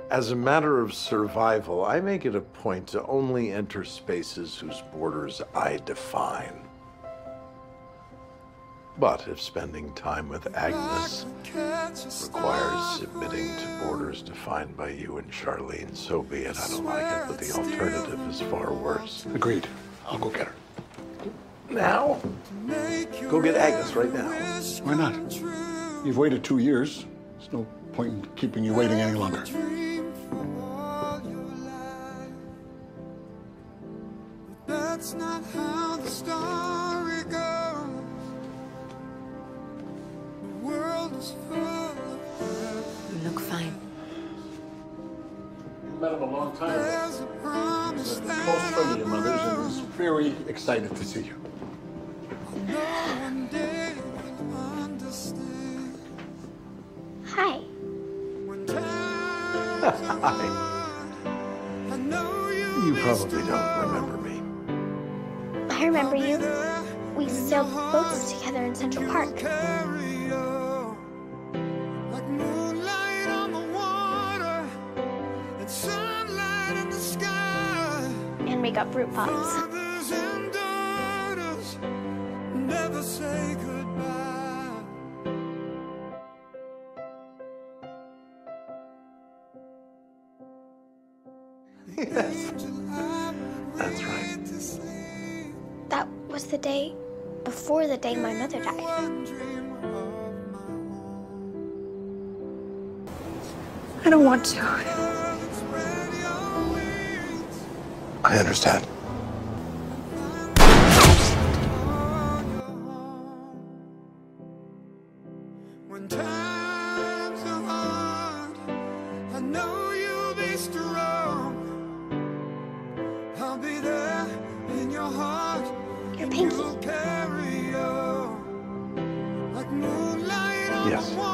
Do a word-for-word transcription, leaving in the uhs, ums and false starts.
As a matter of survival, I make it a point to only enter spaces whose borders I define. But if spending time with Agnes requires submitting to borders defined by you and Charlene, so be it. I don't like it, but the alternative is far worse. Agreed. I'll go get her. Now? Go get Agnes right now. Why not? You've waited two years. There's no point in keeping you waiting any longer. That's not how the story goes. The world is full of You look fine. You met him a long time ago. He's a close friend of your mother's and is very excited to see you. Hi. Hi. You probably don't remember me. I remember you. We sailed boats together in Central Park. And we got fruit pops. Never say goodbye. Yes. That's right. That was the day before the day my mother died. I don't want to. I understand. When times are hard, I know you'll be strong. I'll be there in your heart. You're Pinky. Carry on like moonlight on Yes. the